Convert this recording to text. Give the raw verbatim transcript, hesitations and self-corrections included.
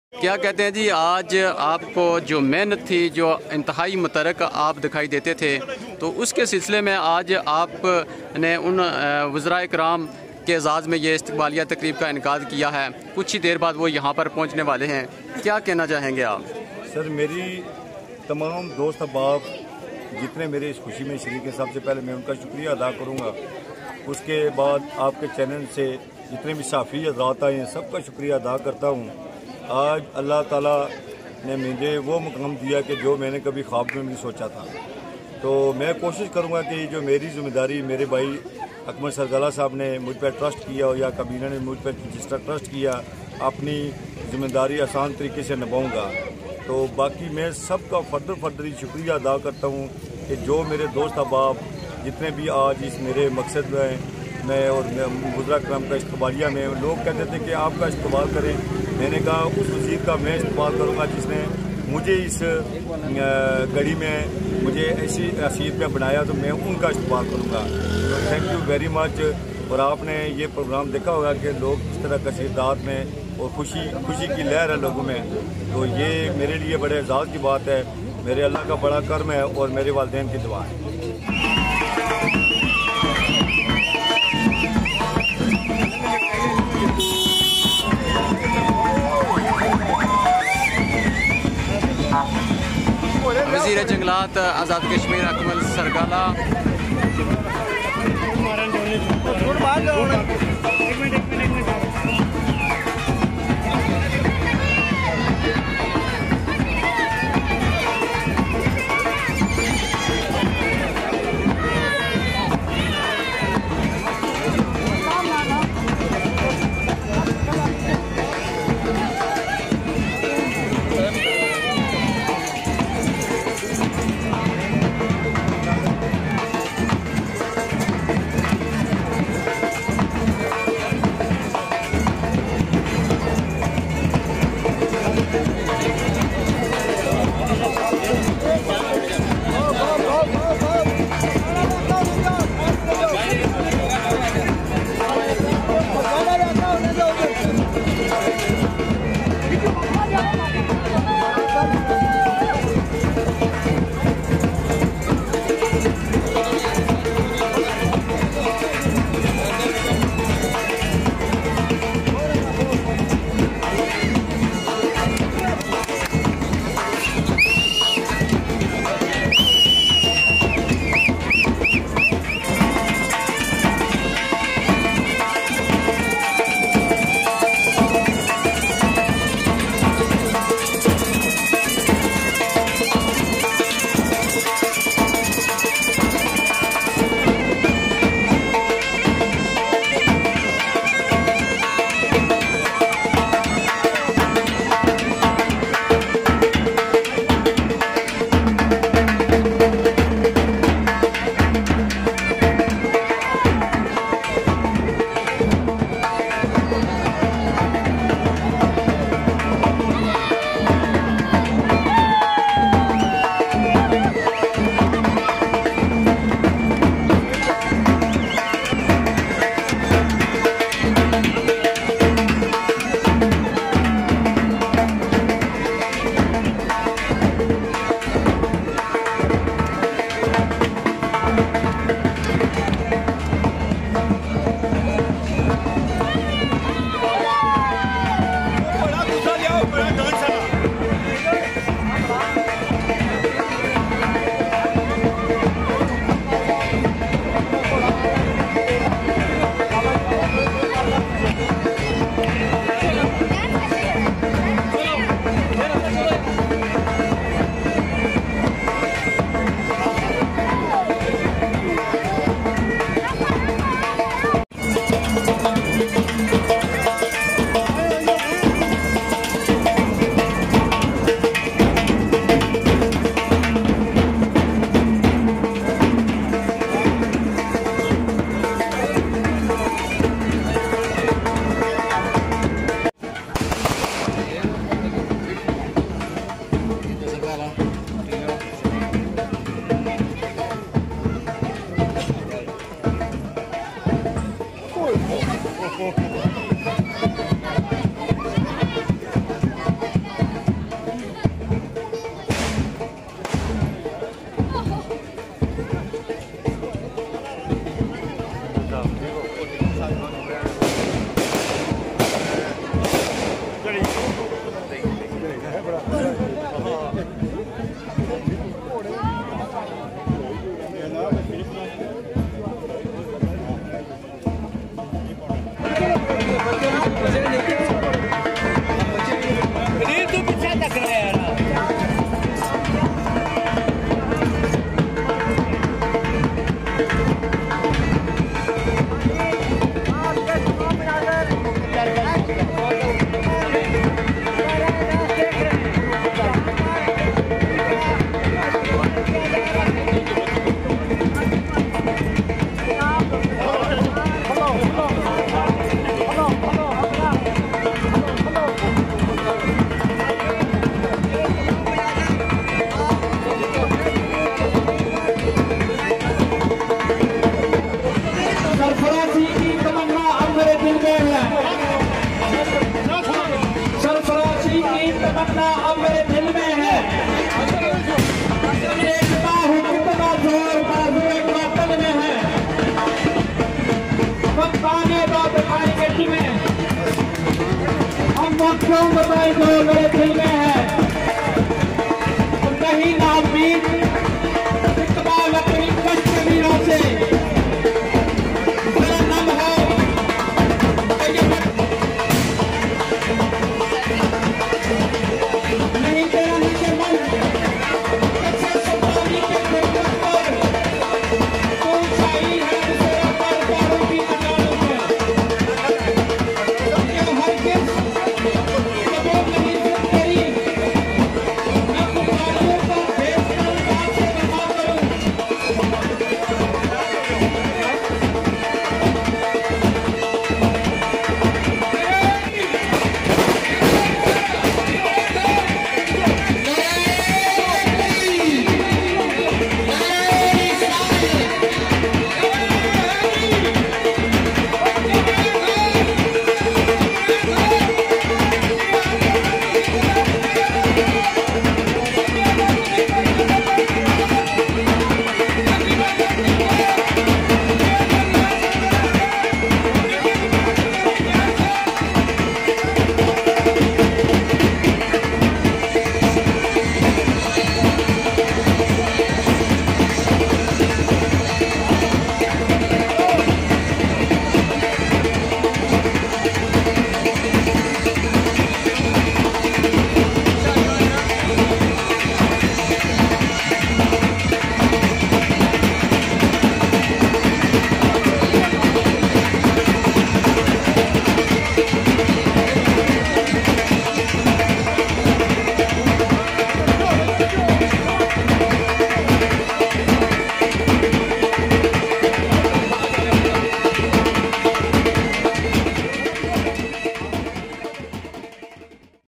क्या कहते हैं जी, आज आपको जो मेहनत थी, जो इंतहाई मुतरक आप दिखाई देते थे, तो उसके सिलसिले में आज आपने उन वज़राए कराम के एजाज़ में ये इस्तक़बालिया तकरीब का इनकाद किया है। कुछ ही देर बाद वो यहाँ पर पहुँचने वाले हैं। क्या कहना चाहेंगे आप? सर, मेरी तमाम दोस्त अहबाब जितने मेरे इस खुशी में शरीक हैं, सबसे पहले मैं उनका शुक्रिया अदा करूँगा। उसके बाद आपके चैनल से जितने भी साफ़ी हज़रात आए हैं, सबका शुक्रिया अदा करता हूँ। आज अल्लाह ताला ने मुझे वो मुकाम दिया कि जो मैंने कभी ख्वाब में नहीं सोचा था। तो मैं कोशिश करूँगा कि जो मेरी ज़िम्मेदारी मेरे भाई अकमल सरगला साहब ने मुझ पर ट्रस्ट किया हो या कबीना ने मुझ पर जिस तरह ट्रस्ट किया, अपनी ज़िम्मेदारी आसान तरीके से निभाऊँगा। तो बाकी मैं सबका फर्दर फर्दरी शुक्रिया अदा करता हूँ कि जो मेरे दोस्त अहबाब जितने भी आज इस मेरे मकसद में मैं और वज़रा कराम का इस्तक़बालिया में लोग कहते थे कि आपका इस्तक़बाल करें। मैंने कहा उस वज़ीर का मैं इस्तक़बाल करूँगा जिसने मुझे इस घड़ी में मुझे ऐसी हैसियत में बनाया, तो मैं उनका इस्तक़बाल करूँगा। तो थैंक यू वेरी मच। और आपने ये प्रोग्राम देखा होगा कि लोग किस तरह कसीदात में और खुशी खुशी की लहर है लोगों में। तो ये मेरे लिए बड़े एजाज़ की बात है। मेरे अल्लाह का बड़ा कर्म है और मेरे वालिदैन की दुआ है। वज़ीर जंगलात आज़ाद कश्मीर अकमल सरगला। एक तमन्ना अब मेरे दिल में है, देखता हूँ कितना जोर बाजुए कातिल में है। वक्त आने दो दिखाएंगे तुम्हें, हम वक्त क्यों बताएंगे मेरे